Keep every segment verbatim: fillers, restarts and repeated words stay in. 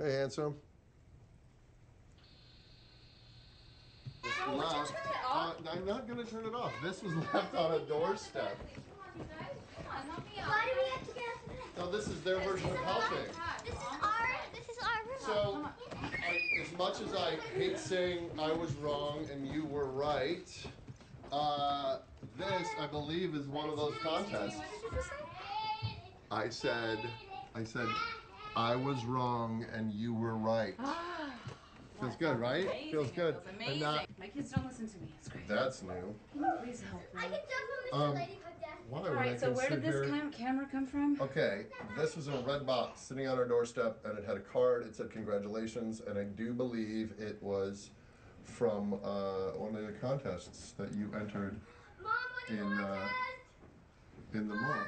Hey, handsome. Oh, would you turn it off? Uh, I'm not gonna turn it off. This was left on a doorstep. Come on, you guys. Come on, help me out. Why do we have to get out the bed? No, this is their version of helping. This is our, this is our room. So, I, as much as I hate saying I was wrong and you were right, uh, this, I believe, is one of those contests. What did you just say? I said, I said, I was wrong and you were right. Feels good, right? Amazing. Feels good. It feels amazing. And not, My kids don't listen to me. It's great. that's new. Can you please help I me? can jump on Mister Um, Ladybug Dad. Why All would I right, so where did this consider- cam camera come from? Okay, this was in a red box sitting on our doorstep, and it had a card. It said congratulations, and I do believe it was from uh, one of the contests that you entered Mom, what in uh, in the mall.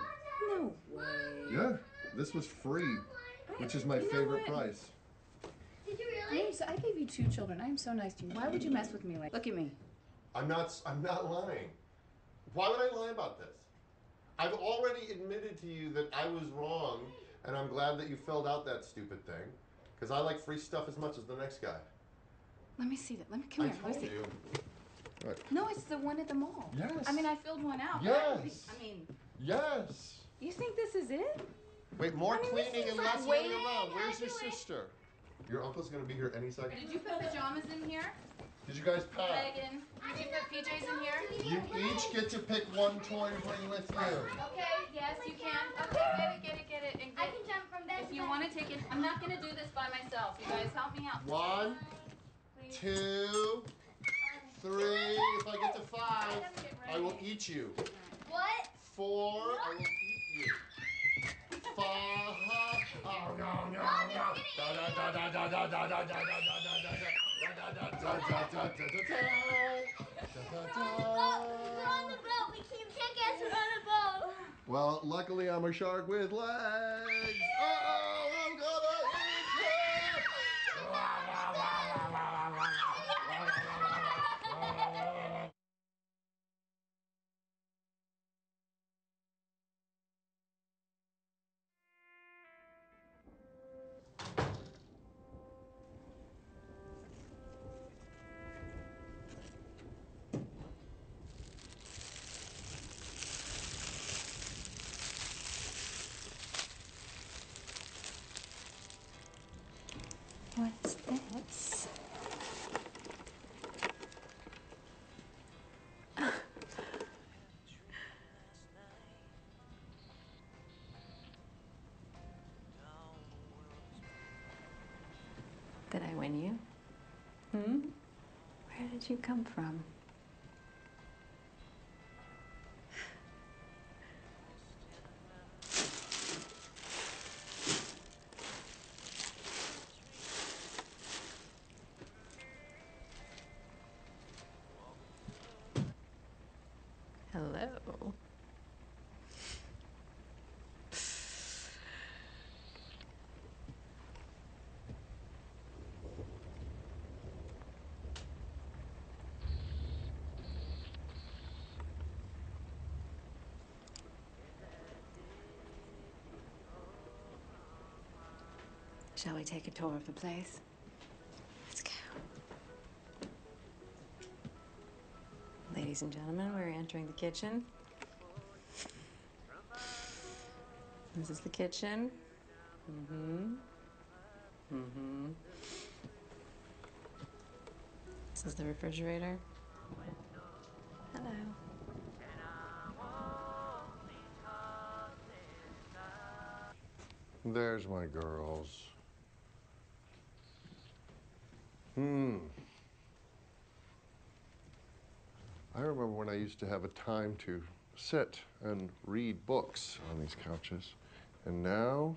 No way. Yeah, this was free, which is my You know favorite what? price. Did you I, really? am so, I gave you two children. I am so nice to you. Why would you mess with me like? Look at me. I'm not. I'm not lying. Why would I lie about this? I've already admitted to you that I was wrong, and I'm glad that you filled out that stupid thing, because I like free stuff as much as the next guy. Let me see that. Let me come I here. Let told me see. you. Right. No, it's the one at the mall. Yes. I mean, I filled one out. but I don't think- Yes. I mean, Yes. you think this is it? Wait, more I mean, this cleaning is and like less waiting. running around. How Where's do your it? sister? Your uncle's gonna be here any second. Did you put pajamas in here? Did you guys pack? Megan, did you put P Js in here? You each get to pick one toy to bring with you. Okay, yes, you can. Okay, get it, get it, get it. And I get, can jump from bed if to you bed. want to take it, I'm not going to do this by myself. You guys help me out. One, Please. two, three. If I get to five, I will eat you. What? Four, I will eat you. Five. Oh no no no. Da da da da da da da da da da da da da. Da da da da da da da We're on the boat. We can't, can't guess we're on a boat. Well, luckily I'm a shark with legs. Uh-oh, I'm gonna eat you. What's this? Did I win you? Hmm? Where did you come from? Hello. Shall we take a tour of the place? Let's go. Ladies and gentlemen, we're entering the kitchen. This is the kitchen. Mm-hmm. Mm-hmm. This is the refrigerator. Hello. There's my girls. Hmm. I remember when I used to have a time to sit and read books on these couches. And now,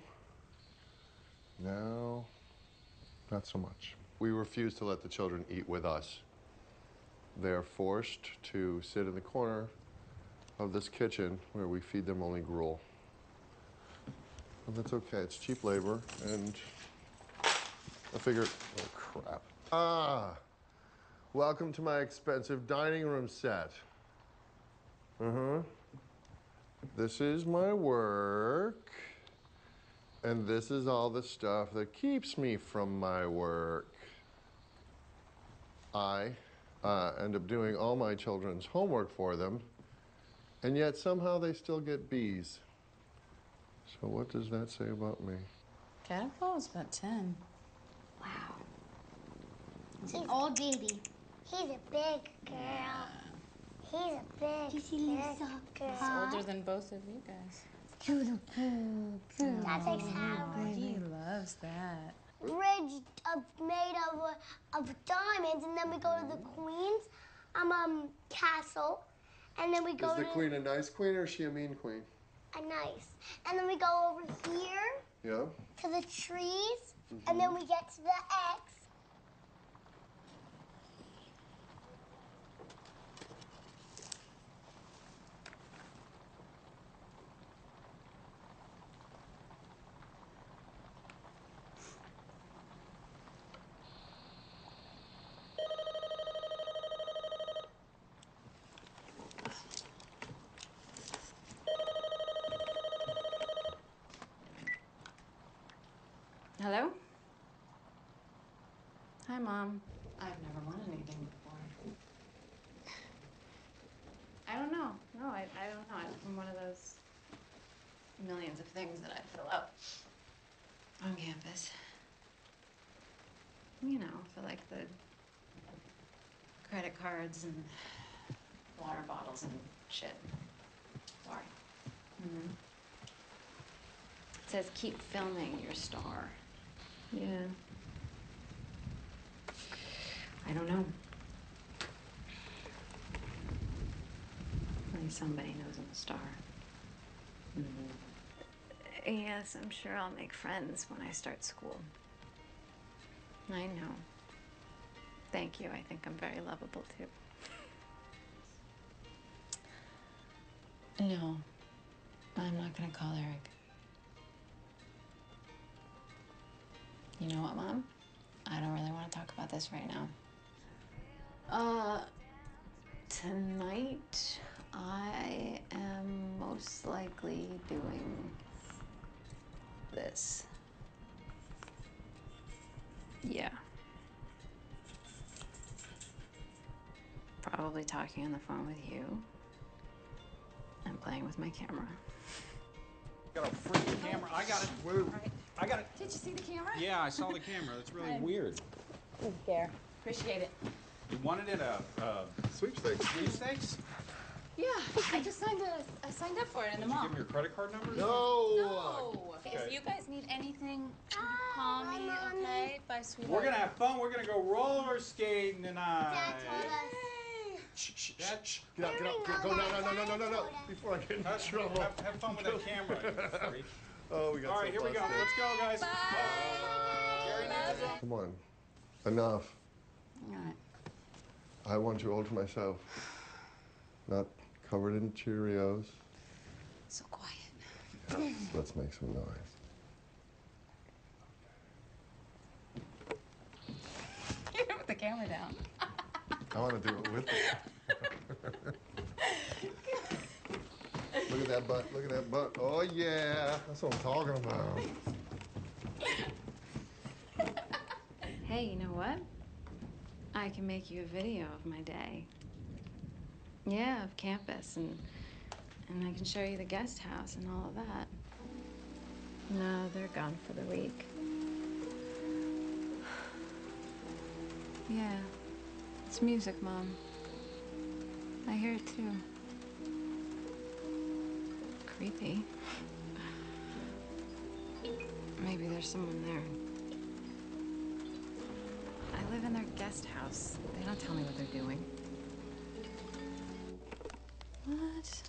now, not so much. We refuse to let the children eat with us. They are forced to sit in the corner of this kitchen where we feed them only gruel. But that's okay, it's cheap labor, and I figured, oh crap. Ah, welcome to my expensive dining room set. Uh-huh. This is my work. And this is all the stuff that keeps me from my work. I uh, end up doing all my children's homework for them, and yet somehow they still get B's. So what does that say about me? Catapult is about ten. Wow. He's an old baby. He's a big girl. He's a big, big girl. He's older than both of you guys. That's exactly. He loves that. Bridge of, made of, uh, of diamonds, and then we go to the Queen's um, um, castle, and then we go Is the to queen a nice queen or is she a mean queen? a nice, and then we go over here Yeah? to the trees, and then we get to the X. Hello? Hi, Mom. I've never won anything before. I don't know. No, I, I don't know. I'm one of those millions of things that I fill out on campus. You know, for like the credit cards and water bottles and shit. Sorry. Mm-hmm. It says keep filming your star. Yeah. I don't know. Maybe somebody knows I'm a star. Mm-hmm. Yes, I'm sure I'll make friends when I start school. I know. Thank you. I think I'm very lovable, too. No, I'm not gonna call Eric. You know what, Mom? I don't really want to talk about this right now. Uh, tonight I am most likely doing this. Yeah. Probably talking on the phone with you and playing with my camera. Got a freaking camera. I got it. I got it. Did you see the camera? Yeah, I saw the camera. That's really weird. Good care. Appreciate it. You wanted it a, a Sweepstakes. sweepstakes? Yeah, I just signed a, I signed up for it in the Did you mall. give me your credit card number? No! No. Okay. If you guys need anything, call me, okay? Bye, sweetheart. We're gonna have fun. We're gonna go roller skating tonight. Dad told us. Shh, shh, shh, Dad? shh. Get out, get out. Go, go, no, no, no, no, no, no, no. Before I get in Have, trouble. have, have fun with that camera, you freak. Oh, we got All so right, here we go. busted. Let's go, guys. Bye. Gary needs his own. Come on. Enough. All right. I want to alter myself. Not covered in Cheerios. So quiet. Yes, let's make some noise. You put the camera down. I want to do it with you. Look at that butt. Look at that butt. Oh, yeah. That's what I'm talking about. Hey, you know what? I can make you a video of my day. Yeah, of campus, and and I can show you the guest house and all of that. No, they're gone for the week. Yeah, it's music, Mom. I hear it too. Creepy. Maybe there's someone there. I live in their guest house. They don't tell me what they're doing. What?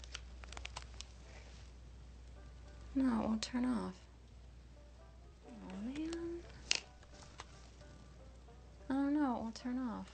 No, it won't turn off. Oh, man. I don't know, it won't turn off.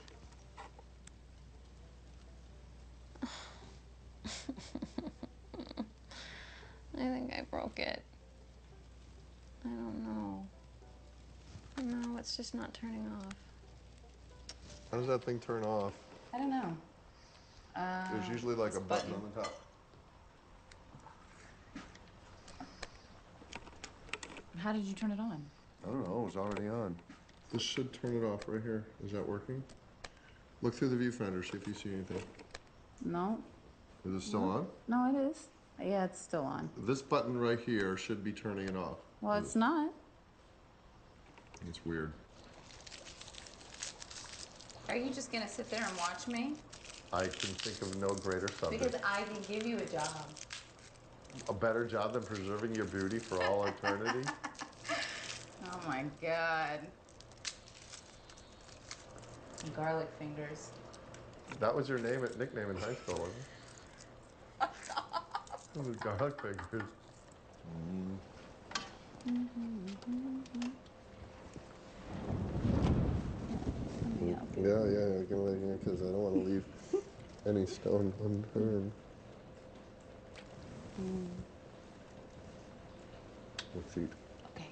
I think I broke it. I don't know. No, it's just not turning off. How does that thing turn off? I don't know. Uh, There's usually like this a button, button. on the top. How did you turn it on? I don't know, it was already on. This should turn it off right here. Is that working? Look through the viewfinder, see if you see anything. No. Is it still on? No, it is. Yeah, it's still on. This button right here should be turning it off. Well, it's not. It's weird. Are you just gonna sit there and watch me? I can think of no greater subject. Because I can give you a job. A better job than preserving your beauty for all eternity? Oh my God. Garlic fingers. That was your name, nickname in high school, wasn't it? It was garlic fingers. Mm. Yeah, yeah, yeah, get right here because I don't want to leave any stone unturned. Mm. Let's eat. Okay.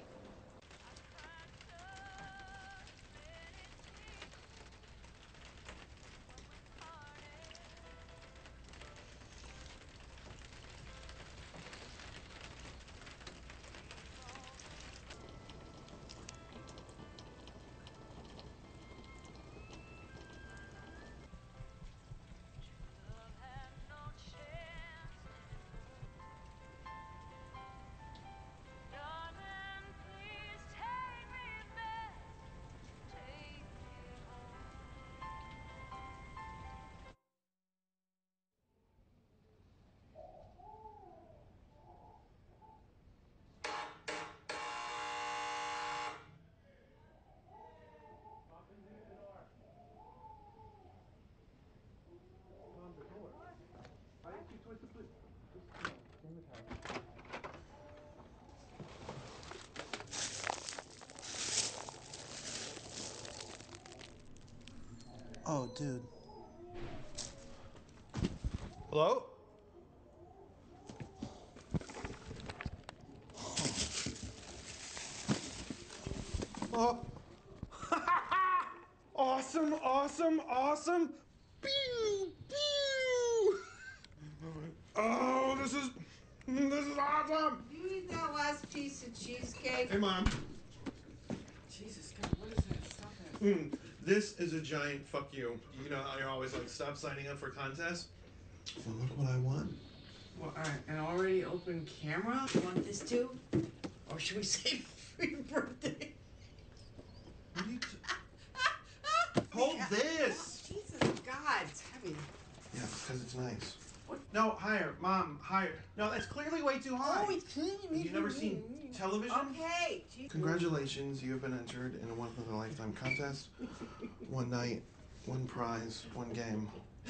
Oh, dude. Hello? Oh. Awesome, awesome, awesome. Pew, pew. Oh, this is, this is awesome. You eat that last piece of cheesecake? Hey, Mom. Jesus, God, what is that? Stop it. Mm, this is a giant fuck you. You know how you're always like, stop signing up for contests? Well, look what I won. Well, all right, an already open camera? You want this too? Or should we say free birthday? What are you t- Hold Yeah. this! Oh, Jesus, God, it's heavy. Yeah, because it's nice. What? No, higher. Mom, higher. No, that's clearly way too high. Oh, it's clean. Have you never seen television? Okay. Jeez. Congratulations, you have been entered in a once in a lifetime contest. One night, one prize, one game.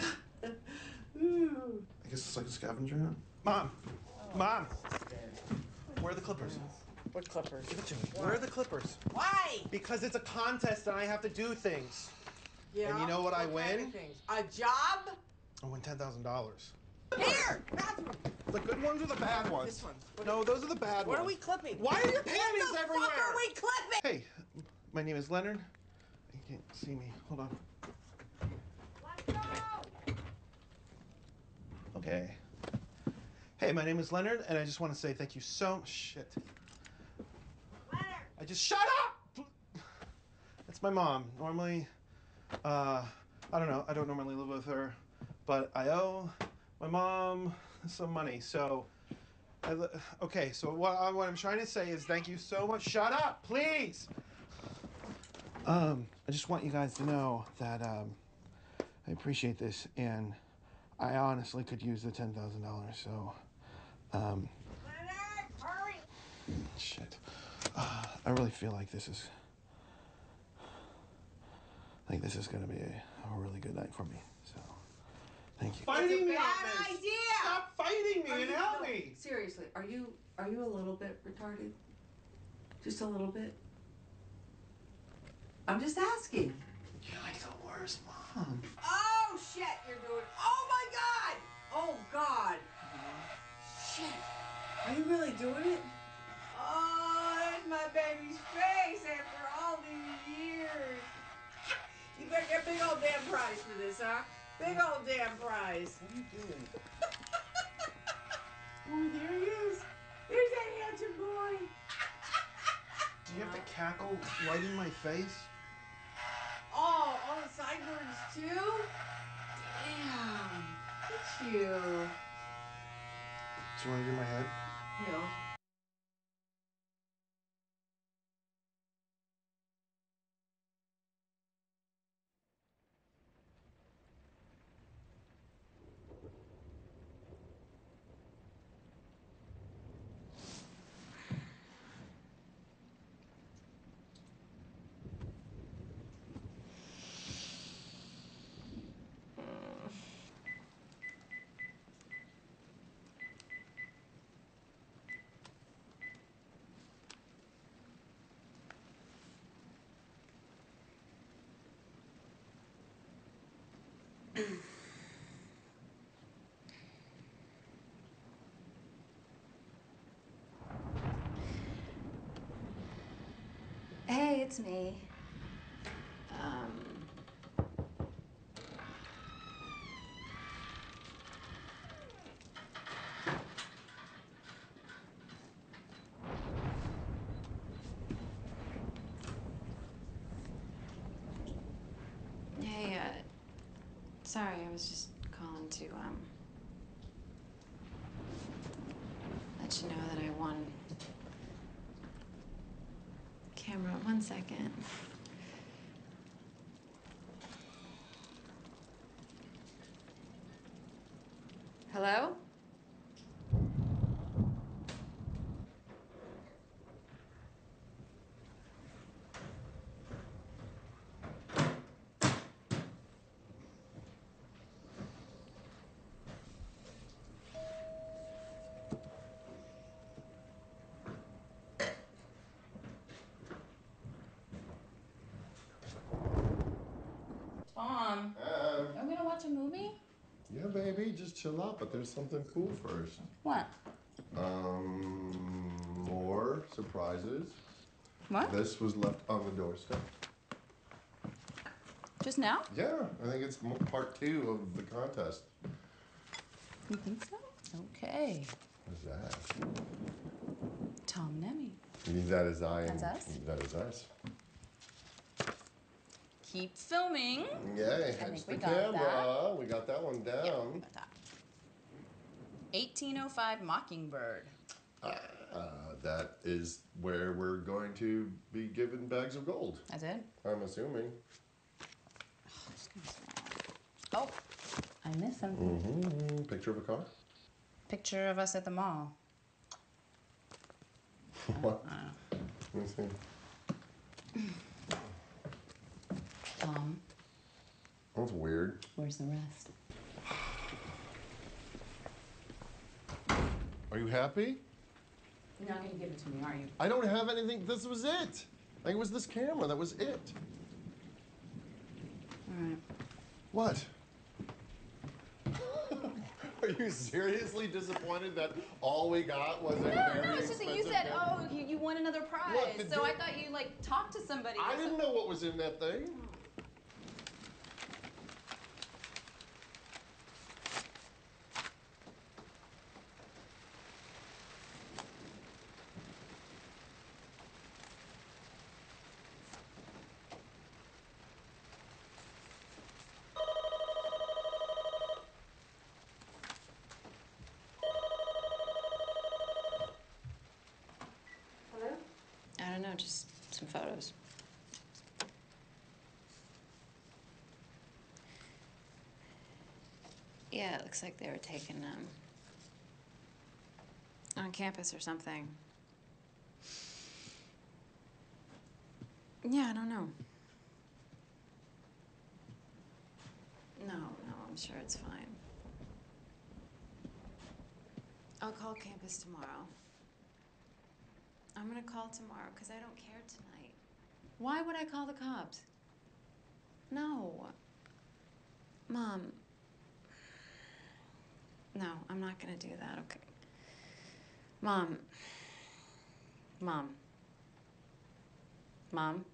I guess it's like a scavenger hunt. Mom! Mom! Where are the clippers? What clippers? Give it to me. Where are the clippers? Why? Because it's a contest and I have to do things. Yeah. And you know what I kind win? of things? A job? I win ten thousand dollars. Here! Bathroom! The good ones or the bad ones? This one. What No, those are the bad What ones. are we clipping? Why are your panties What the everywhere? fuck are we clipping? Hey, my name is Leonard. You can't see me. Hold on. Let's go! Okay. Hey, my name is Leonard, and I just want to say thank you so much. Shit. Leonard! I just shut up! That's my mom. Normally, uh, I don't know. I don't normally live with her, but I owe my mom some money. So, I, li- okay. So what, I, what I'm trying to say is thank you so much. Shut up, please. Um, I just want you guys to know that um, I appreciate this, and I honestly could use the ten thousand dollars. So, um, Leonard, hurry! shit. Uh, I really feel like this is, like this is gonna be a, a really good night for me. So, thank you. It's a bad idea! Stop fighting me Are and you- help no, me. Seriously, are you are you a little bit retarded? Just a little bit? I'm just asking. You're like the worst mom. Oh shit, you're doing. Oh my god! Oh god! Shit. Are you really doing it? Oh, that's my baby's face after all these years. You better get a big old damn prize for this, huh? Big old damn prize. What are you doing? Oh, there he is. There's that handsome boy. Do you have to cackle right in my face? Oh, all the sideburns too? Damn. Look at you. Do you want to do my head? No. Hey, it's me. Um. Hey, uh, sorry, I was just calling to, um, let you know that I won. Camera, one second. Hello? Tom, Um, are we gonna watch a movie? yeah, baby, just chill out, but there's something cool first. What? Um, more surprises. What? This was left on the doorstep. Just now? Yeah, I think it's mo- part two of the contest. You think so? Okay. What's that? Tom Nemi. You mean that is I. That's and- us? That is us. Keep filming. Yay, I that's think the we got camera. We got that one Yeah, down. got that. eighteen oh five Mockingbird. Uh, that is where we're going to be given bags of gold. That's it? I'm assuming. Oh, I missed something. Mm-hmm. Picture of a car? Picture of us at the mall. What? Uh, Let me see. Tom, That's weird. where's the rest? Are you happy? You're not gonna give it to me, are you? I don't have anything. This was it. Like, it was this camera. That was it. All right. What? Are you seriously disappointed that all we got was a No, very no, it's just that you expensive said, camera? oh, you, you won another prize. Look, the so I dude- thought you, like, talked to somebody. I or didn't something. know what was in that thing. I don't know, just some photos. Yeah, it looks like they were taken, um, on campus or something. Yeah, I don't know. No, no, I'm sure it's fine. I'll call campus tomorrow. I'm gonna call tomorrow because I don't care tonight. Why would I call the cops? No. Mom. No, I'm not gonna do that, okay? Mom. Mom. Mom.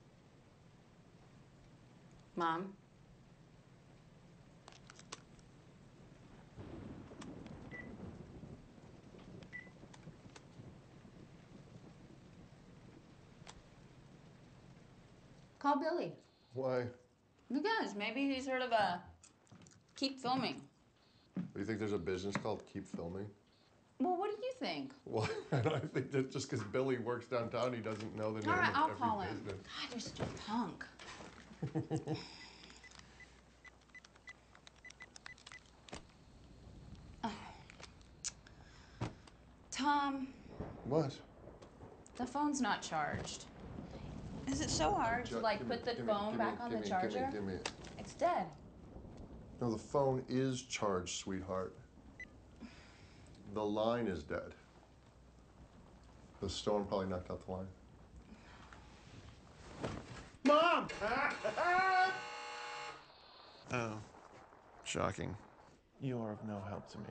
Mom. Call Billy. Why? Because maybe he's heard of a keep filming. Do you think there's a business called Keep Filming? Well, what do you think? Well, I don't think that just because Billy works downtown, he doesn't know the name All right, of I'll every call him. business. God, you're such a punk. Oh. Tom, What? the phone's not charged. Is it so hard to Ju- like give me- put the give me- phone give me- back on give the me- charger? Give me, give me. It's dead. No, the phone is charged, sweetheart. The line is dead. The storm probably knocked out the line. Mom! Oh, shocking. You're of no help to me.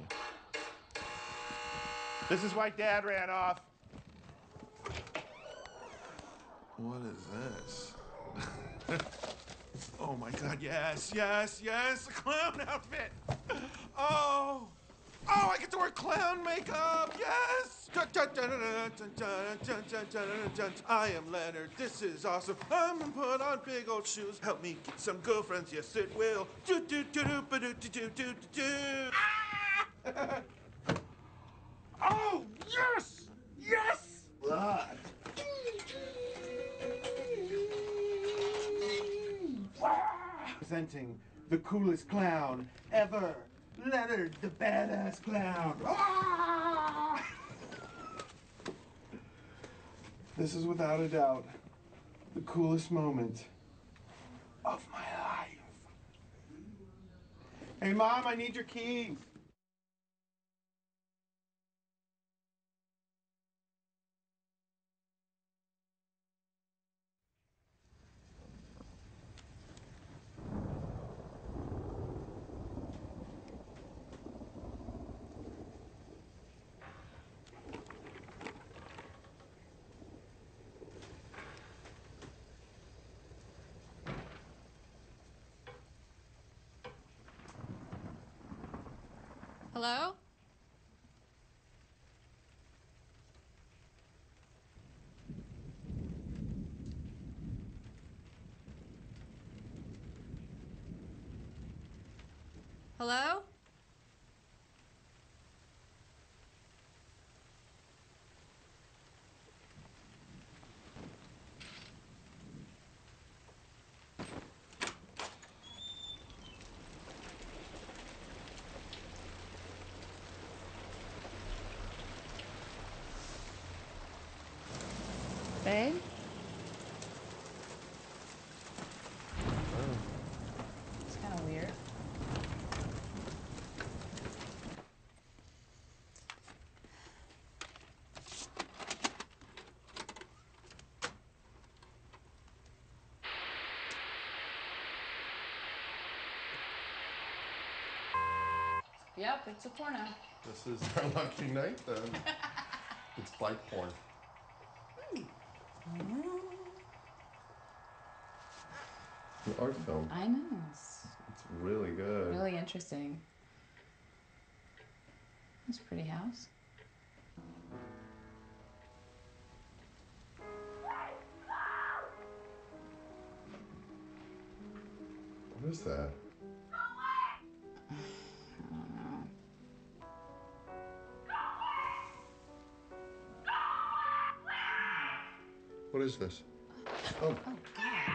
This is why Dad ran off. What is this? Oh my God, yes, yes, yes, a clown outfit. Oh, oh, I get to wear clown makeup, yes. I am Leonard, this is awesome. I'm gonna put on big old shoes. Help me get some girlfriends, yes it will. Do do do do ba do do do do do. Ah! Oh, yes, yes. Ah. Presenting the coolest clown ever, Leonard the badass clown. Ah! This is without a doubt the coolest moment of my life. Hey Mom, I need your keys. Hello? Hello? Babe? It's kind of weird. Yep, it's a porno. This is our lucky night then. It's bike porn. An art film. I know. It's It's really good. really interesting. It's a pretty house. What is that? I don't know. What is this? Oh. Oh, God.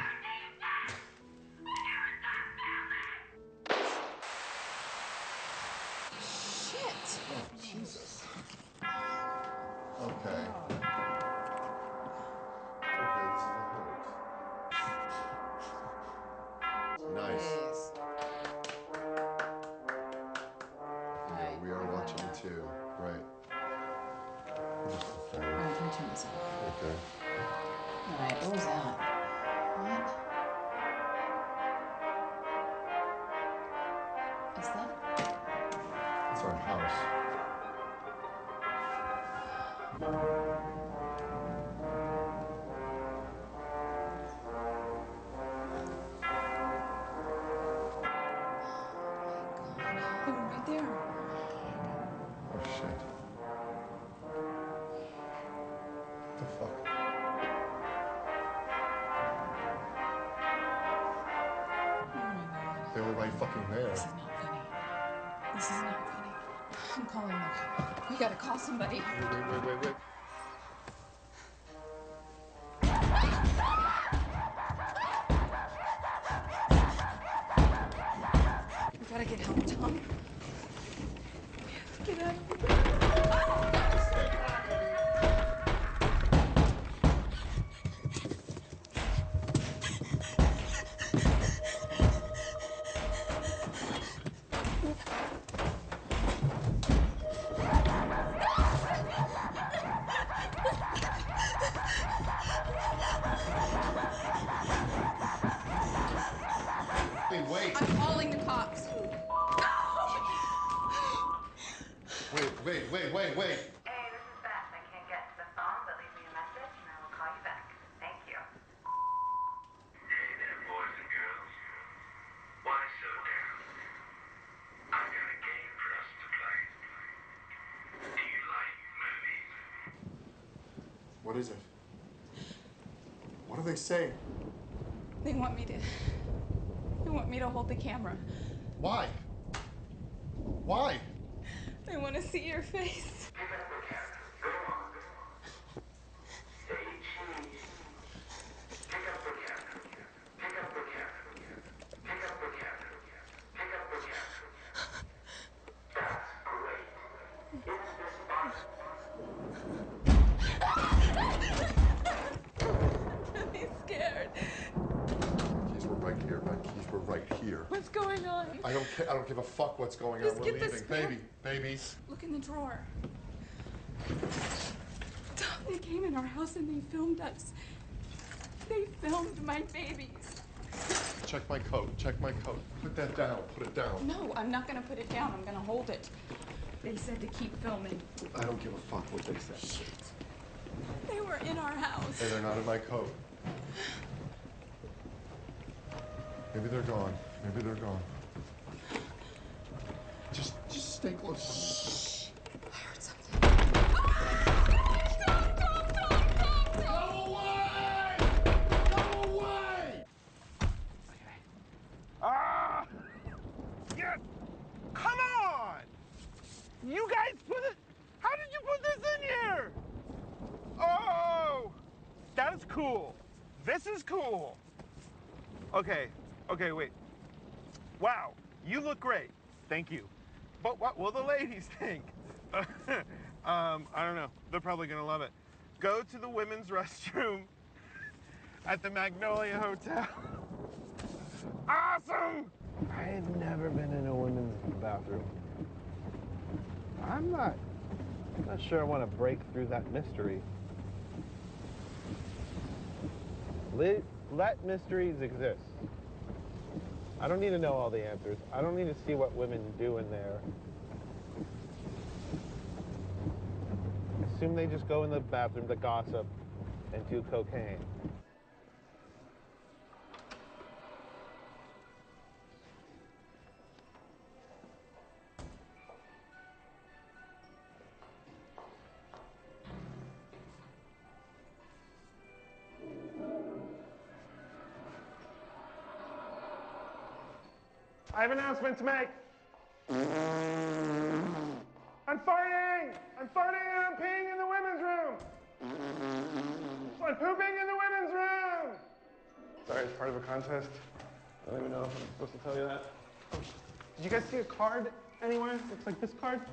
Shit. Oh, Jesus. Okay. Okay, this is the hoax. Nice. Please. Yeah, Alright, we are I'm watching gonna- it too. Right. Okay. Alright, can you turn this off? Okay. Alright, what was that? What? Is that? It's our house. They were right there. Oh shit. What the fuck? They were right fucking there. This is not funny. This is not funny. I'm calling them. We gotta call somebody. Wait, wait, wait, wait, wait. We gotta get help, Tom. We have to get out of here. Hey, wait. I'm calling the cops. Wait, wait, wait, wait, wait. Hey, this is Beth. I can't get to the phone, but leave me a message and I will call you back. Thank you. Hey there, boys and girls. Why so down? I've got a game for us to play. Do you like movies? What is it? What are they saying? They want me to. They want me to hold the camera. Why? Why? They want to see your face. Pick up the camera. Go on. Say cheese. Pick up the camera. Pick up the camera. Pick up the camera. Pick up the camera. That's great. Isn't this fun? I'm really scared. Keys were right here. My keys were right here. What's going on? I don't care. I don't give a fuck what's going Just on. We're get this leaving. back. Baby, babies. Look in the drawer. Tom, they came in our house and they filmed us. They filmed my babies. Check my coat. Check my coat. Put that down. Put it down. No, I'm not gonna put it down. I'm gonna hold it. They said to keep filming. I don't give a fuck what they say. Shit. They were in our house. Hey, they're not in my coat. Maybe they're gone. Maybe they're gone. Just, just stay close. I heard something. Go away! Go away! Ah! Yes! Come on! You guys put it. How did you put this in here? Oh! That is cool. This is cool. Okay, okay, wait. Wow, you look great. Thank you. But what will the ladies think? um, I don't know. They're probably gonna love it. Go to the women's restroom at the Magnolia Hotel. Awesome! I've never been in a women's bathroom. I'm not, not sure I want to break through that mystery. Let, let mysteries exist. I don't need to know all the answers. I don't need to see what women do in there. Assume they just go in the bathroom to gossip and do cocaine. I have an announcement to make. I'm farting! I'm farting and I'm peeing in the women's room! I'm pooping in the women's room! Sorry, it's part of a contest. I don't even know if I'm supposed to tell you that. Did you guys see a card anywhere? Looks like this card.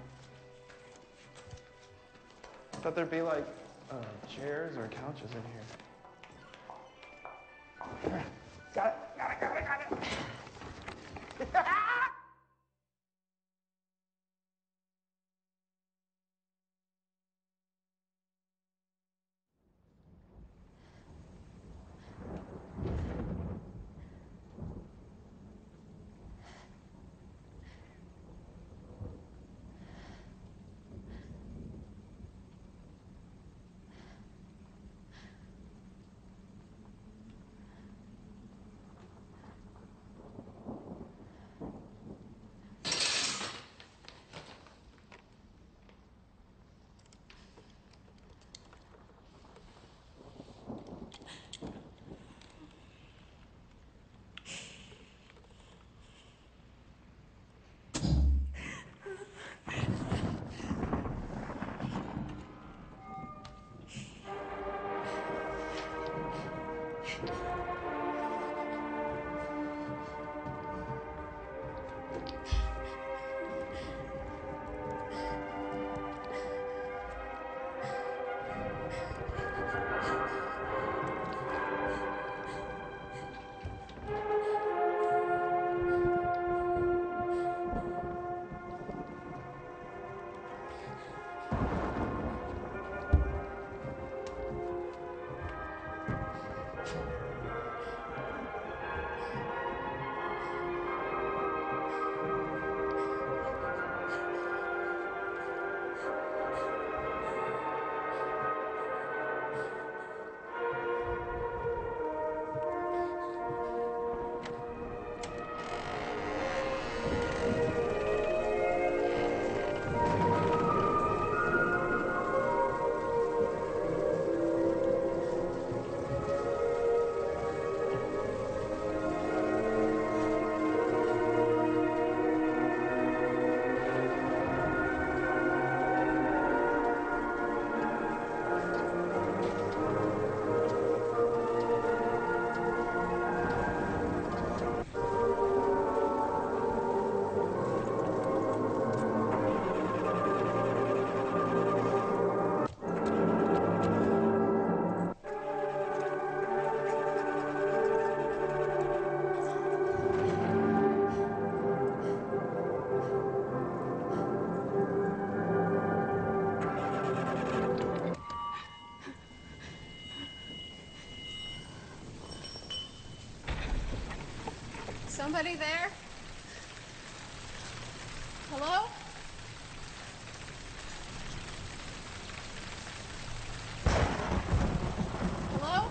I thought there'd be like uh, chairs or couches in here. Got it, got it, got it, got it. somebody there? Hello? Hello?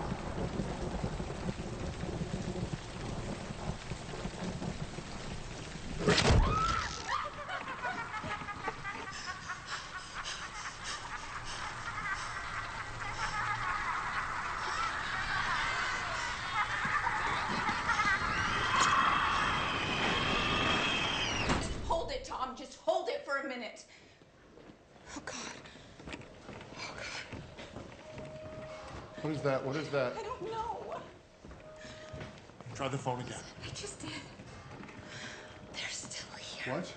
Hold it, Tom. Just hold it for a minute. Oh, God. Oh, God. What is that? What is that? I don't know. Try the phone again. I just did. They're still here. What?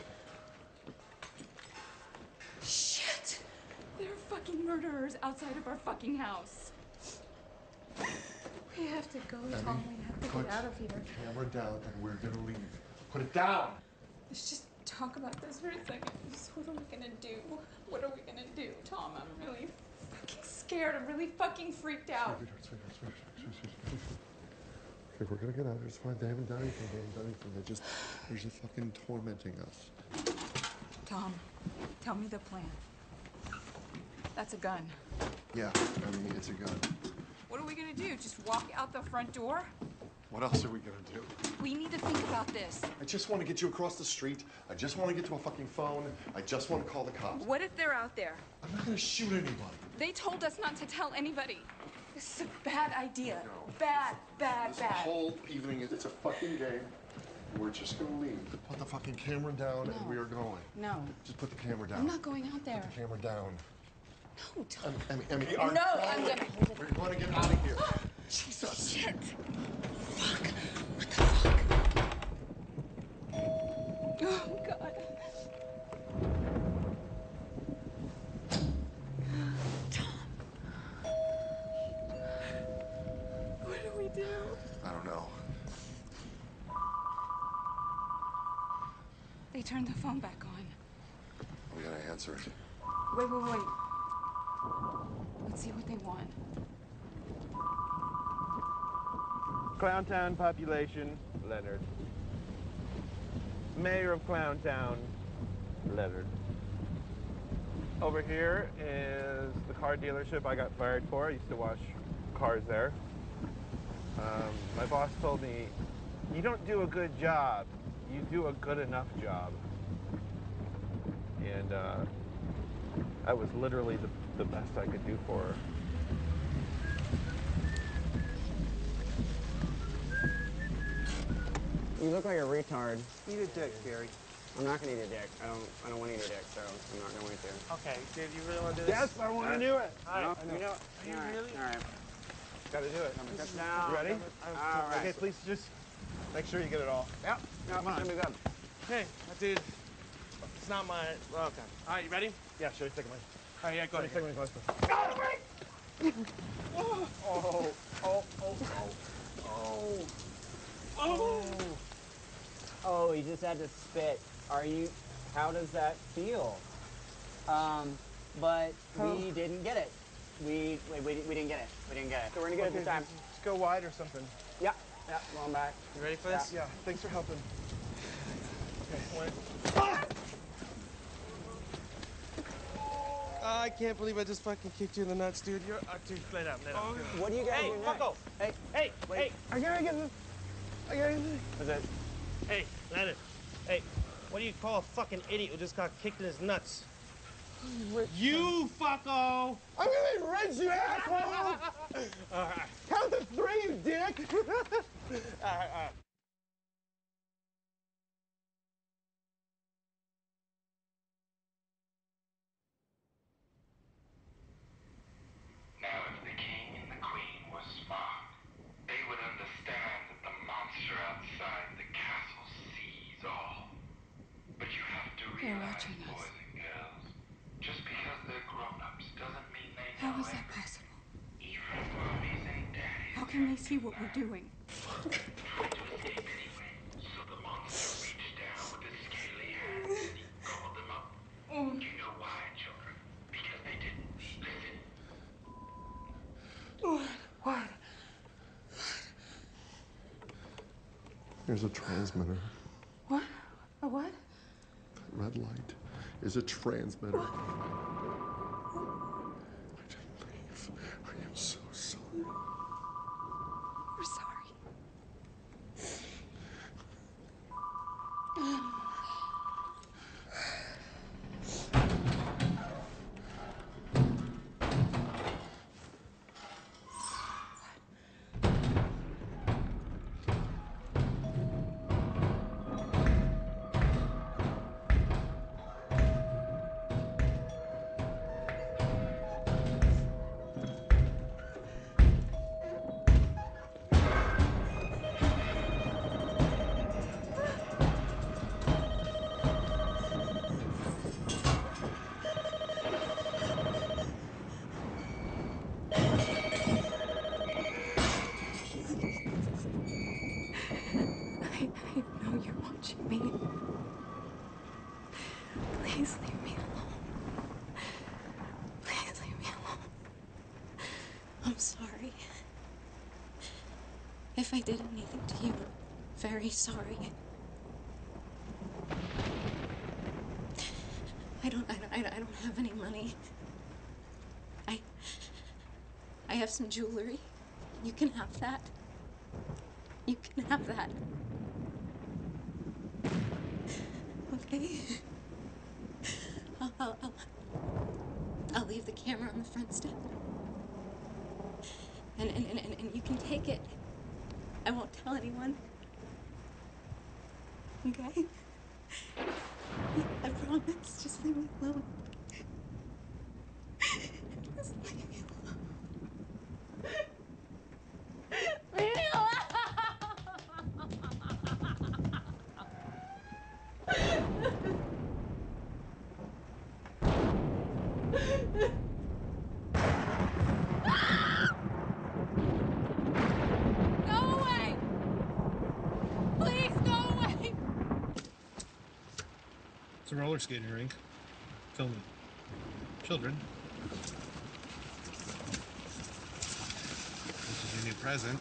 Shit! There are fucking murderers outside of our fucking house. We have to go, Abby, Tom. We have to put get out of here. the camera down and we're gonna leave. Put it down! Let's just talk about this for a second. Just what are we gonna do? What are we gonna do, Tom? I'm really fucking scared. I'm really fucking freaked out. Sweetheart, sweetheart, sweetheart, sweetheart, sweetheart. Okay, we're gonna get out. It's fine. They haven't done anything. They haven't done anything. They're just, they're just fucking tormenting us. Tom, tell me the plan. That's a gun. Yeah, I mean, it's a gun. What are we gonna do? Just walk out the front door? What else are we gonna do? We need to think about this. I just want to get you across the street. I just want to get to a fucking phone. I just want to call the cops. What if they're out there? I'm not gonna shoot anybody. They told us not to tell anybody. This is a bad idea. No. Bad, bad, This bad. whole evening, it's a fucking game. We're just gonna leave. Put the fucking camera down No. and we are going. No. Just put the camera down. I'm not going out there. Put the camera down. No, Tom. Emmy, Emmy, Emmy, our No, I'm phone. gonna- We're gonna get out of here. Jesus. Shit. Fuck. What the fuck? Oh, God. Tom. What do we do? I don't know. They turned the phone back on. We gotta answer it. Wait, wait, wait. Let's see what they want. Clowntown population, Leonard. Mayor of Clowntown, Leonard. Over here is the car dealership I got fired for. I used to wash cars there. Um, my boss told me, you don't do a good job, you do a good enough job. And uh, that was literally the, the best I could do for her. You look like a retard. Eat a dick, Gary. I'm not gonna eat a dick. I don't. I don't want to eat a dick, so I'm not going to. Okay, Dave, you really want to do this? Yes, I want to do it. All right, No, I know. you know. Are you all right, really? All right. Gotta do it. This is- Now, you ready? All right. Okay, please just make sure you get it all. Yep. No, Come on. it's gonna be good. Okay, dude. It's not my. Well, okay. All right, you ready? Yeah, sure. Take it. All right, yeah, go Let me ahead. take my glasses. Oh, oh, oh, oh, oh, Oh. Oh, you just had to spit. Are you? How does that feel? Um, but we didn't get it. We we, we we didn't get it. We didn't get it. So we're gonna get it this time. Just go wide or something. Yeah. Yeah. Going back. You ready for this? Yeah. Thanks for helping. Okay. One. I can't believe I just fucking kicked you in the nuts, dude. You're, uh, dude, lay down, lay down. What do you guys Hey, do next? fucko. Hey, Hey, wait. hey, I gotta get this. I gotta get this. What's that? hey, Leonard. Hey, what do you call a fucking idiot who just got kicked in his nuts? You fucko! I'm gonna wrench you, asshole! All right, Count to three, you dick! all right, all right. Now, if the king and the queen were smart, they would understand that the monster outside the castle sees all. But you have to They're realize, watching us. boys and girls, just because they're grown-ups doesn't mean they How know is that everything. possible? Even mommies and daddies. How can they see what we're doing? Tried to escape anyway, so the monster reached down with his scaly hands and he called them up. You know why, children? Because they didn't listen. What? Here's a transmitter. What? A what? That red light is a transmitter. I didn't leave. I am so sorry. We're sorry. I, I know you're watching me. Please leave me alone. Please leave me alone. I'm sorry. If I did anything to you, I'm very sorry. I don't, I don't, I don't I don't have any money. I, I have some jewelry. You can have that. You can have that. Okay? I'll, I'll, I'll, I'll leave the camera on the front step. And, and, and, and, and you can take it. I won't tell anyone. Okay? I promise. Just leave me alone. Just leave me alone. Leave me alone! Go away! Please go away! It's a roller skating rink. Filming children. This is your new present.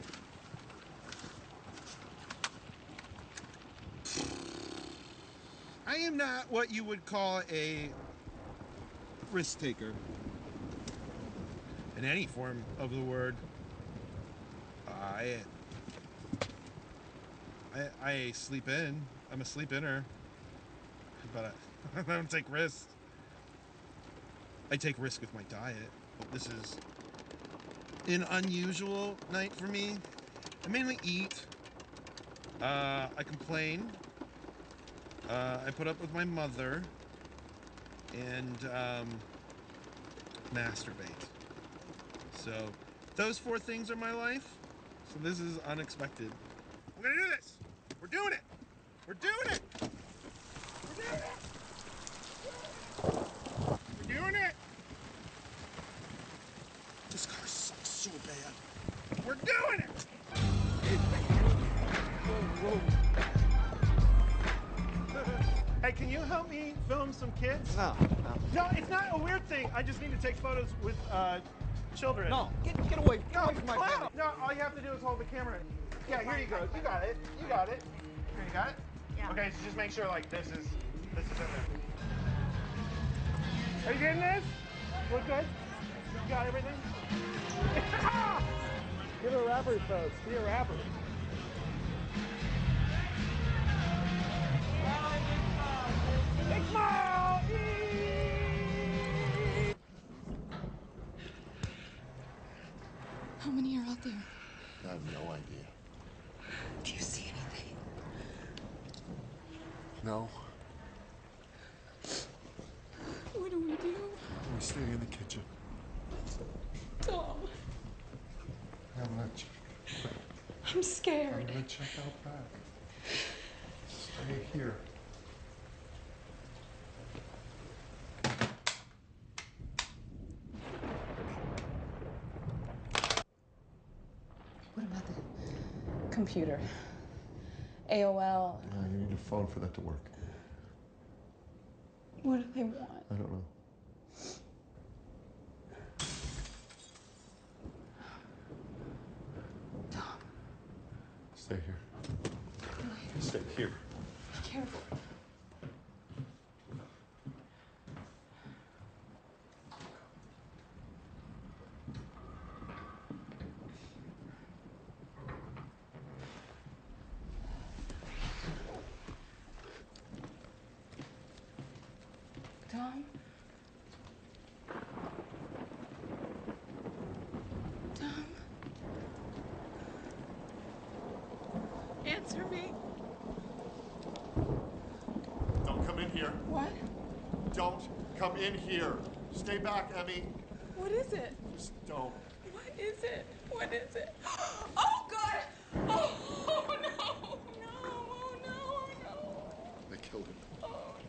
I am not what you would call a risk taker in any form of the word. I I, I sleep in. I'm a sleep inner, but I, I don't take risks. I take risks with my diet, but this is an unusual night for me. I mainly eat. Uh, I complain. Uh, I put up with my mother and um, masturbate. So those four things are my life. So this is unexpected. We're gonna do this. We're doing it. We're doing it. We're doing it. We're doing it. This car sucks so bad. We're doing it. Whoa, whoa. Hey, can you help me film some kids? No, no. No, it's not a weird thing. I just need to take photos with uh, children. No, get, get away, get No, away from my clown. family. No, all you have to do is hold the camera. Yeah, here you go. You got it. You got it. Here, you got it? Yeah. Okay, so just make sure, like, this is, this is in there. Are you getting this? Look good? You got everything? Give a rapper, folks. Be a rapper. Big Smile! How many are out there? I have no idea. Do you see anything? No. What do we do? We stay in the kitchen. Tom, I'm gonna check. I'm I'm scared. gonna check out back. Stay here. What about the computer? A O L. Uh, you need a phone for that to work. What do they want? I don't know. Tom. Stay here. Stay here. Be careful. Tom? Tom? Answer me. Don't come in here. What? Don't come in here. Stay back, Emmy. What is it? Just don't. What is it? What is it? Oh, God! Oh, oh no! No! Oh, no! Oh, no! They killed him. Oh,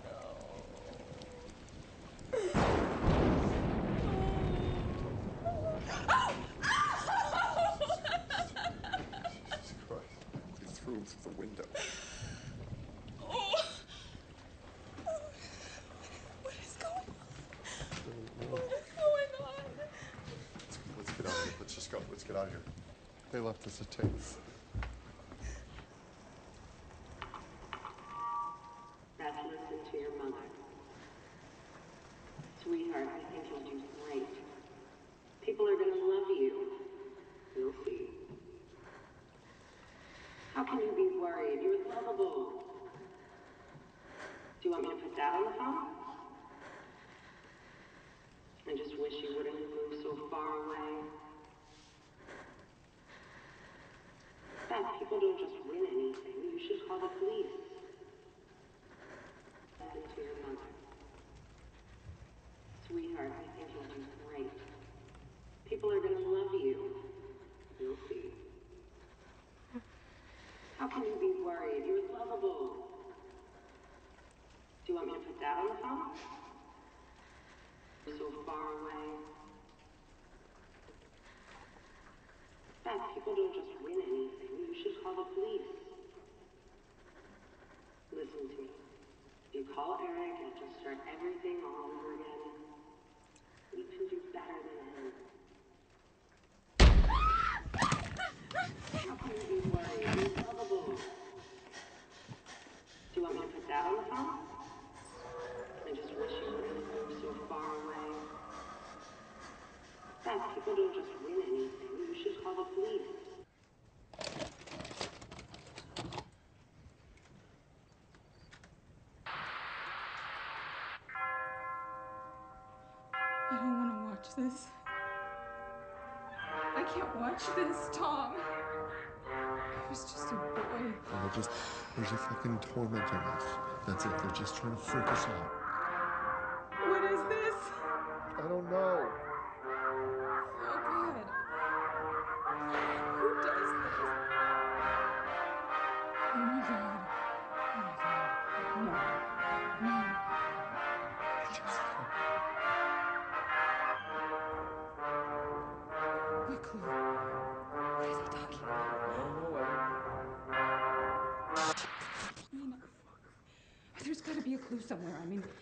Jesus Christ. They threw him through the window. oh. What is going on? What is going on? Let's, let's get out of here. Let's just go. Let's get out of here. They left us a tape. Beth, listen to your mother. Sweetheart, I think you'll do great. People are gonna love you. You'll see. How can you be worried? You're lovable. Do you want me to put Dad on the phone? I just wish you wouldn't have moved so far away. Beth, people don't just win anything. You should call the police. Listen to your mother. Sweetheart, I think you'll do great. People are gonna love you. You'll see. How can you be worried? You're lovable. Do you want me to put Dad on the phone? So far away. Beth, people don't just win anything. You should call the police. Listen to me. If you call Eric, you'll just start everything all over again. You can do better than him. How can you be worried? You're lovable. Do you want me to put Dad on the phone? I just wish you wouldn't have moved so far away. Beth, people don't just win anything. You should call the police. I don't want to watch this. I can't watch this, Tom. I was just a boy. And they're just, they're just fucking tormenting us. That's it. They're just trying to freak us out. What is this? I don't know. Oh, God. Who does this? Oh, my God. Oh, my God. No. No. What clue? What is he talking about? I mean, there's got to be a clue somewhere. I mean...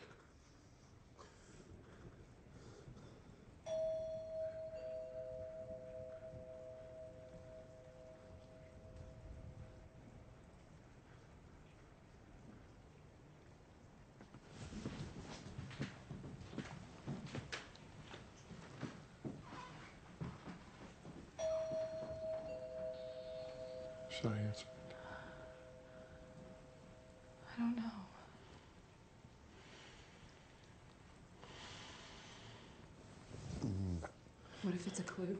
Should I answer? I don't know. Mm. What if it's a clue?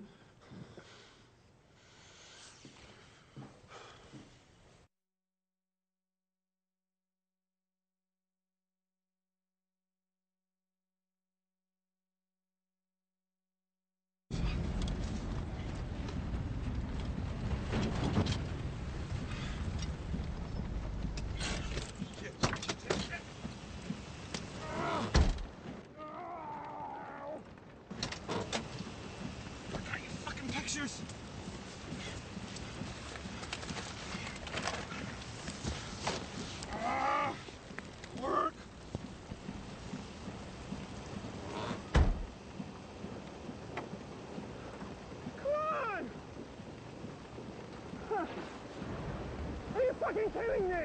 hitting me!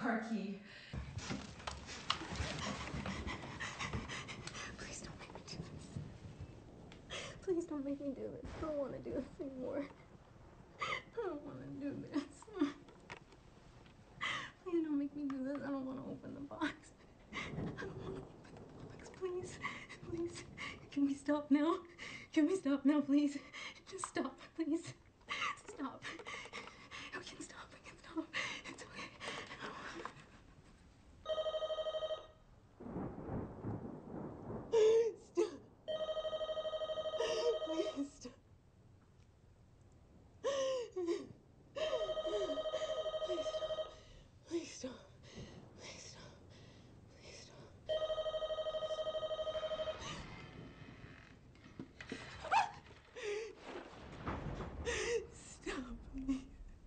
car key. Please don't make me do this. Please don't make me do this. I don't want to do this anymore. I don't want to do this. Please don't make me do this. I don't want to open the box. I don't want to open the box. Please. Please. Can we stop now? Can we stop now, please? Just stop, please. Stop. We can stop. We can stop. It's okay. Stop. Please stop. Please stop. Please stop. Please stop. Please stop. Stop, please.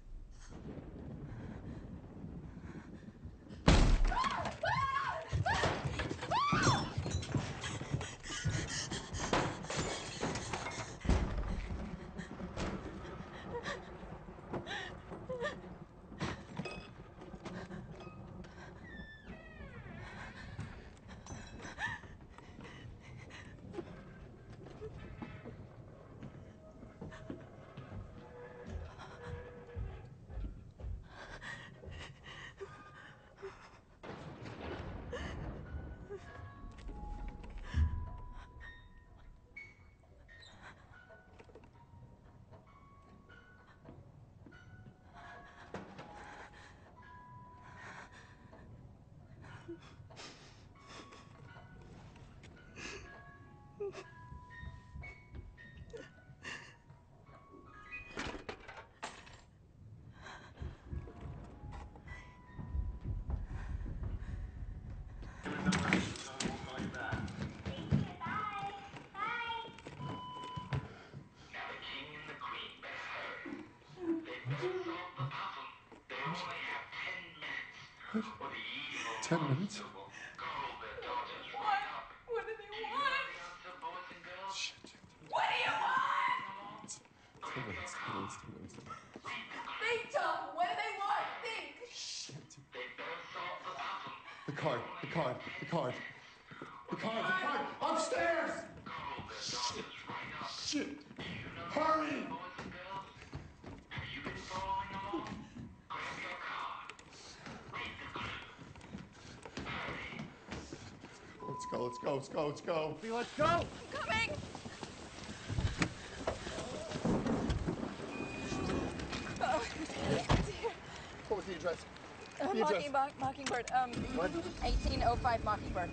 Ten minutes? What? What do they want? Shit. What do you want? Ten minutes, ten minutes, ten minutes. Think, Tom. What do they want? Think. Shit. The card, the card, the card. The card, the card. Upstairs! Shit. Shit. Hurry! Let's go, let's go, let's go, let's go. Let's go! Coming! Oh, it's here. What was the address? Uh, The address. Mocking, Mock- Mockingbird. Um, What? eighteen oh five Mockingbird.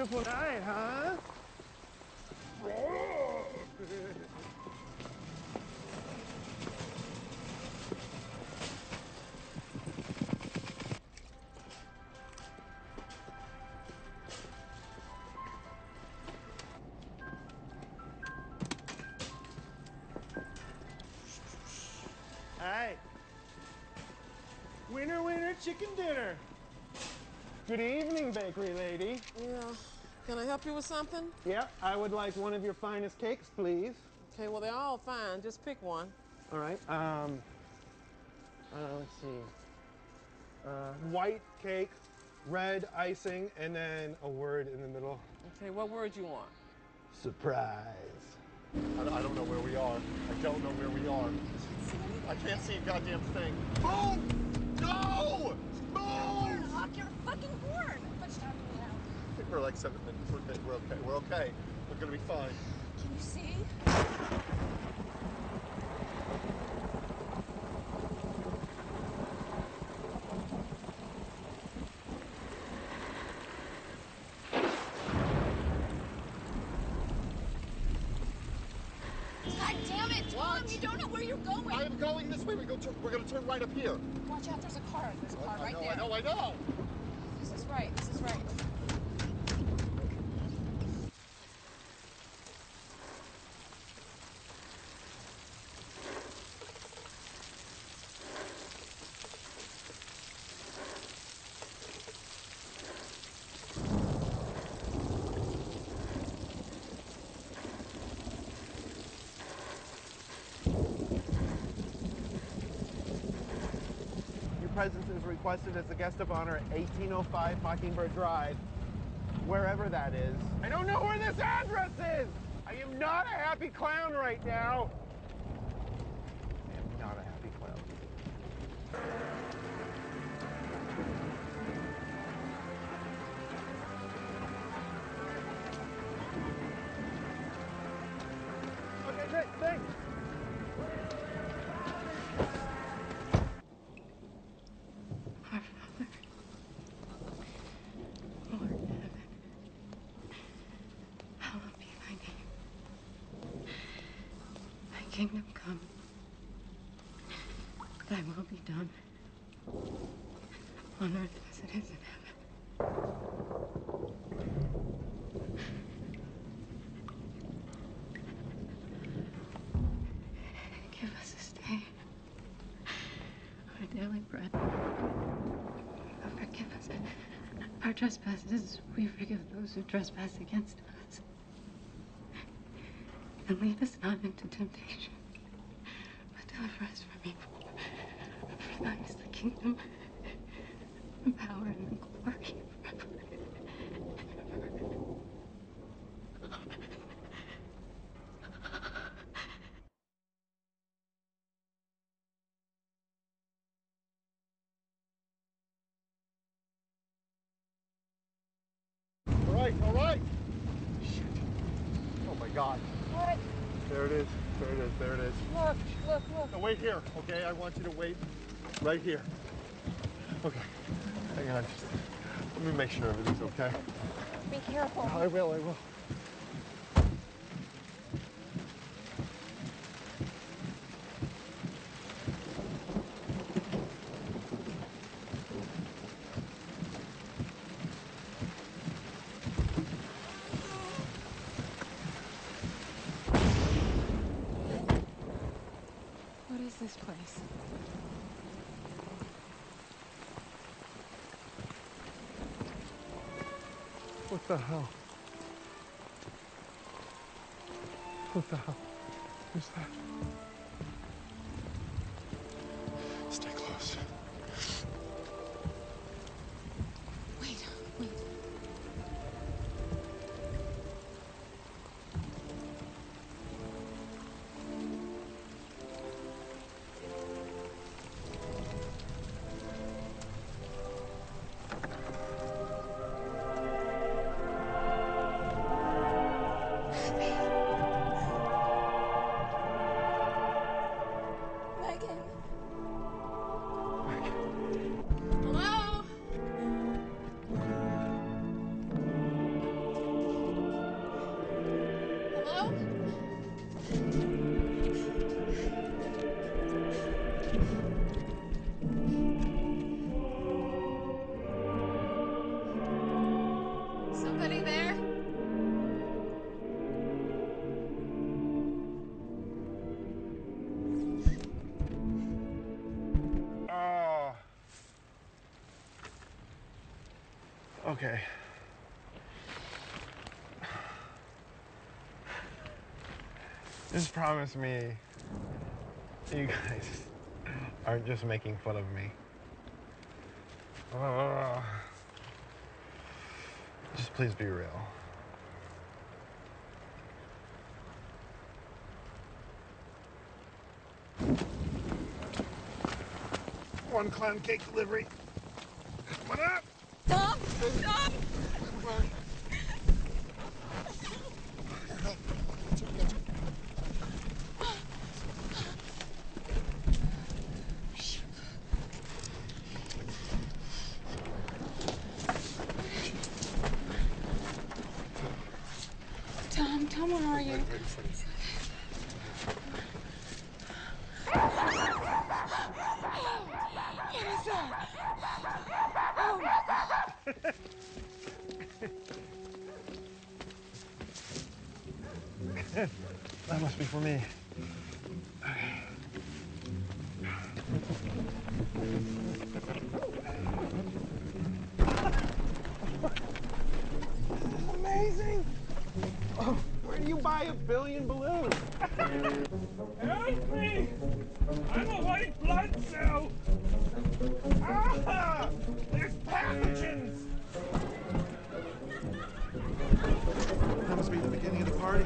beautiful night, huh? Hey. Winner, winner, chicken dinner. Good evening, bakery lady. Yeah. Can I help you with something? Yep, I would like one of your finest cakes, please. Okay, well, they're all fine. Just pick one. All right. Um, uh, let's see. Uh, white cake, red icing, and then a word in the middle. Okay, what word you want? Surprise. I, I don't know where we are. I don't know where we are. I can't see a goddamn thing. Move! No! Move! Honk your fucking horn! How much time do we have? I think we're like seven minutes. We're okay. We're okay. We're okay. We're gonna be fine. Can you see? God damn it, Tom! You don't know where you're going! I am going this way. We go. We're gonna turn right up here. Watch out, there's a car. There's a car I right know, there. I know, I know. This is right, this is right. Your presence is requested as the guest of honor at eighteen oh five Mockingbird Drive, wherever that is. I don't know where this address is! I am not a happy clown right now! I am not a happy clown. Okay, great, thanks. Our Father, Lord in heaven, hallowed be thy name. Thy kingdom come, thy will be done, on earth as it is in heaven. Give us this day our daily bread. Forgive us our trespasses, we forgive those who trespass against us. And lead us not into temptation, but deliver us from evil. For thine is the kingdom, the power, and the glory forever. All right, all right. Shit. Oh my God. What? There it is. There it is. There it is. Look, look, look. No, wait here, okay? I want you to wait right here. Okay. Hang on. Just let me make sure everything's okay. Be careful. I will. I will. What is this place? What the hell? What the hell? Who's that? Stay close. Wait, wait. Megan. Hello? Somebody there? Oh. Okay. Just promise me you guys aren't just making fun of me. Oh. Just please be real. One clown cake delivery. Come on up. Tom! Tom! Tom, Tom, where are you? What is that? Oh my God. That must be for me. Amazing! Oh, where do you buy a billion balloons? Help me! I'm a white blood cell! Ah! There's pathogens! That must be the beginning of the party.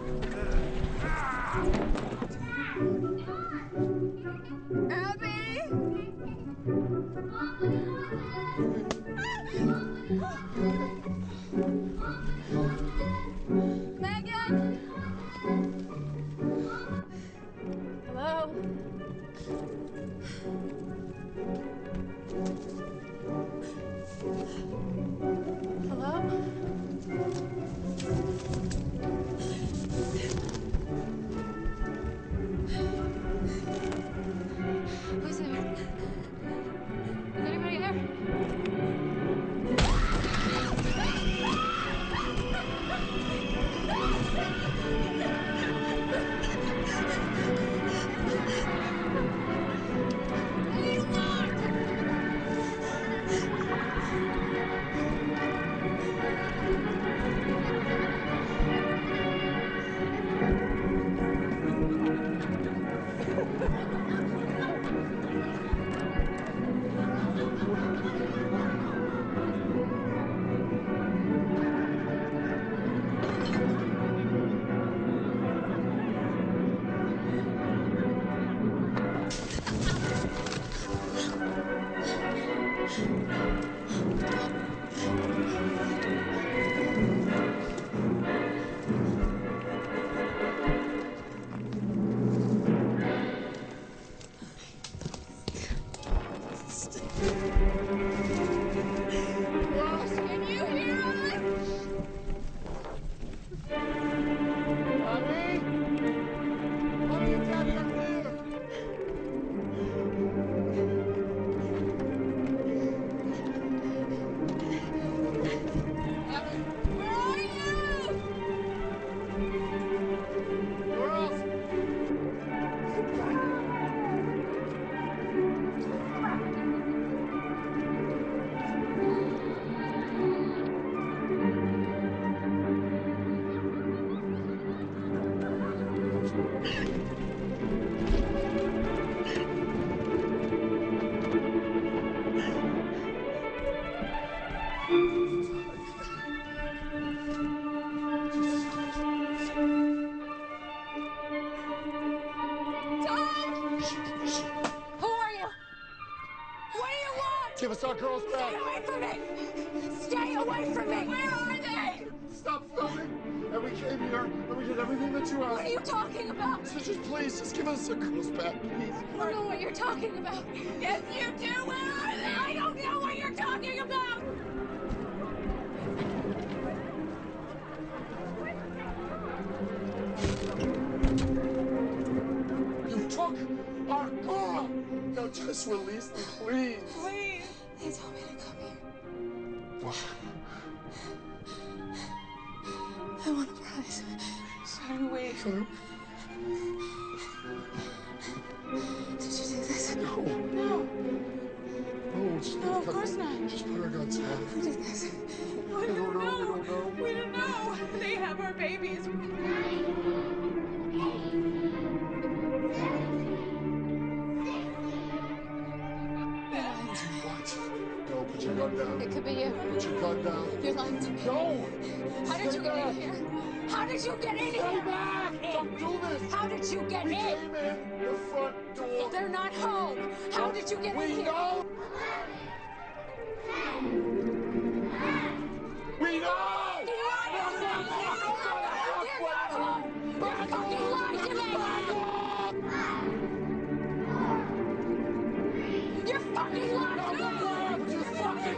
Abby! Megan! Hello? Hello? Who's there? Is anybody there? Ross, can you hear us? Mommy? Mommy and Daddy are here! Where are you? Girls! Who are you? What do you want? Give us our girls back. Stay away from me! Stay away from me! Where are they? Stop filming! And we came here and we did everything that you asked. What are you talking about? So just please, just give us our girls back, please. I don't know what you're talking about. Yes, you do. Where are they? I don't know what you're talking about. You took our girl! Now just release me, please. Please. They told me to come here. What? I want a prize. Sorry, wait. Shut up. Did you do this? No. No. No, just No, of course not. Just put our guns down. Who did this? We don't know. We don't know. We don't know. They have our babies. What? No, put your gun down. It could be you. Put your gun down. You're lying to me. No! How did Stay you get back. in here? How did you get in Stay here? back! Don't do this! How did you get we in? came in the front door. They're not home. How did you get we in here? Know. We know! You're fucking lying to me! You're fucking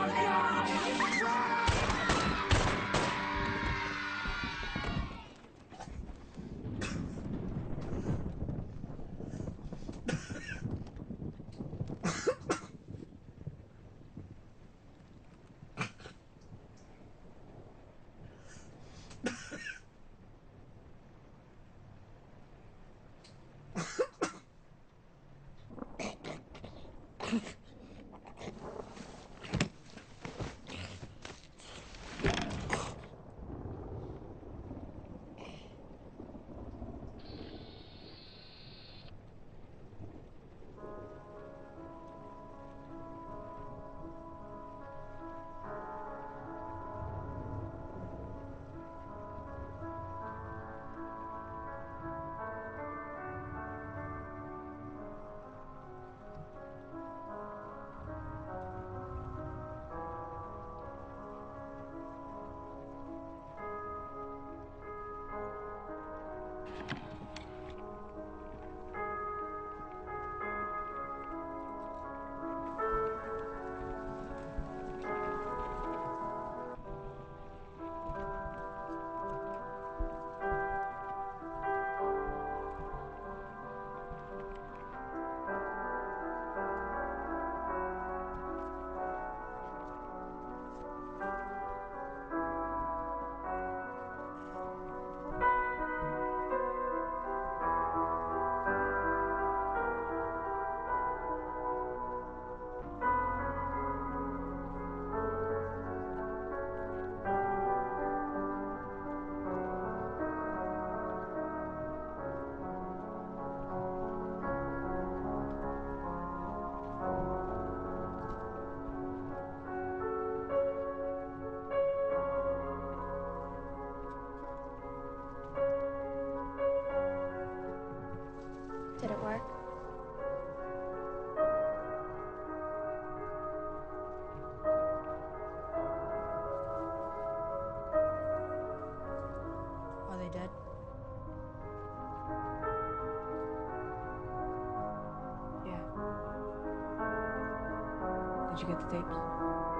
Did it work? Are they dead? Yeah. Did you get the tapes?